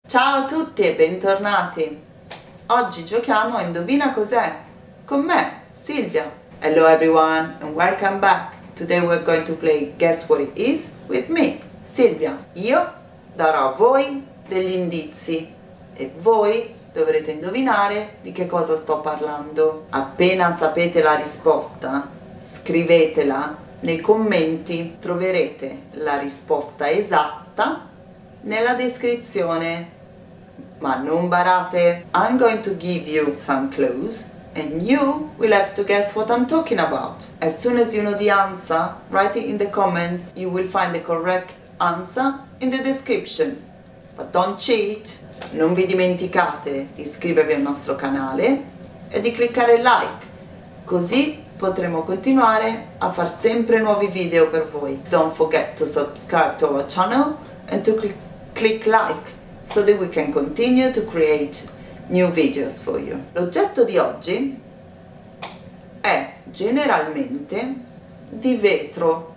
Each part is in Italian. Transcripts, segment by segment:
Ciao a tutti e bentornati! Oggi giochiamo a Indovina cos'è? Con me, Silvia. Hello everyone and welcome back. Today we're going to play Guess What It Is with me, Silvia. Io darò a voi degli indizi e voi dovrete indovinare di che cosa sto parlando. Appena sapete la risposta, scrivetela nei commenti, troverete la risposta esatta nella descrizione. Ma non barate. I'm going to give you some clues and you will have to guess what I'm talking about. As soon as you know the answer, write it in the comments. You will find the correct answer in the description. But don't cheat. Non vi dimenticate di iscrivervi al nostro canale e di cliccare like, così potremo continuare a far sempre nuovi video per voi. Don't forget to subscribe to our channel and to click like so that we can continue to create new videos for you. L'oggetto di oggi è generalmente di vetro,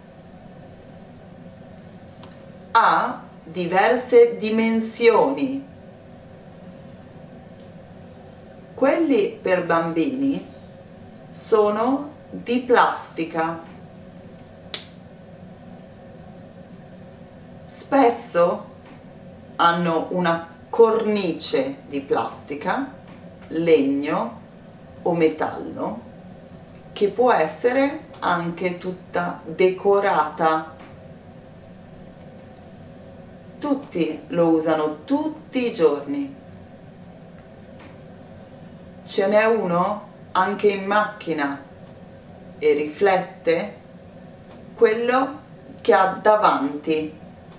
ha diverse dimensioni. Quelli per bambini sono di plastica. Spesso hanno una cornice di plastica, legno o metallo, che può essere anche tutta decorata. Tutti lo usano tutti i giorni. Ce n'è uno anche in macchina e riflette quello che ha davanti.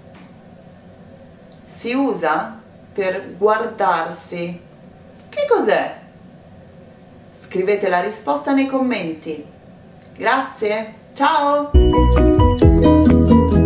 Si usa per guardarsi. Che cos'è? Scrivete la risposta nei commenti. Grazie, ciao!